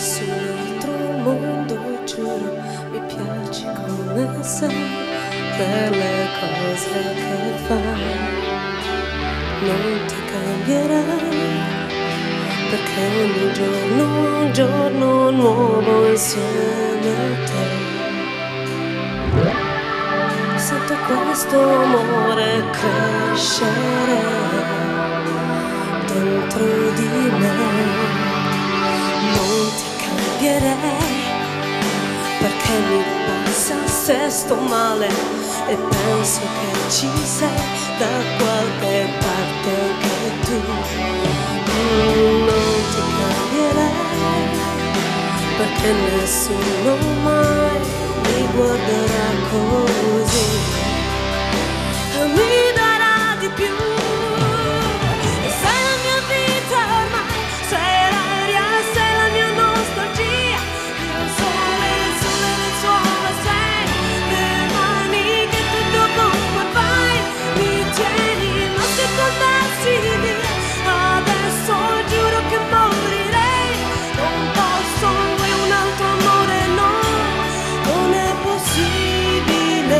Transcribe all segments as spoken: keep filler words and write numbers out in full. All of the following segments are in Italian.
nessun altro al mondo, giuro, mi piaci come sei, per le cose che fai. Non ti cambierai, perché ogni giorno è un giorno nuovo insieme a te. Sento questo amore crescere dentro di me. Non ti cambierei, perché mi passa se sto male e penso che ci sei da qualche parte anche tu. Non ti cambierei, perché nessuno mai mi guarderà così e mi darà di più. Sei la mia vita ormai, sei l'aria, sei la mia nostalgia. Io sono il sole del suolo, sei le mani che tu dovunque vai mi tieni, ma se tu andassi via adesso giuro che morirei. Non posso, vuoi un altro amore? No, non è possibile.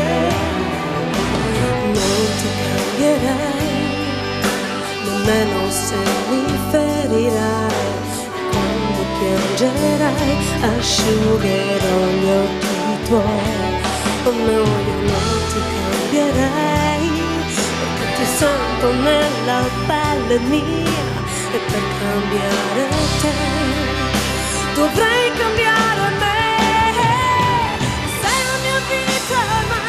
Non ti cambierei, nemmeno se mi ferirai. Quando piangerai asciugherò gli occhi tuoi. Oh no, io non ti cambierei, perché ti sento nella pelle mia. E per cambiare te dovrei cambiare me. Sei la mia vita ormai,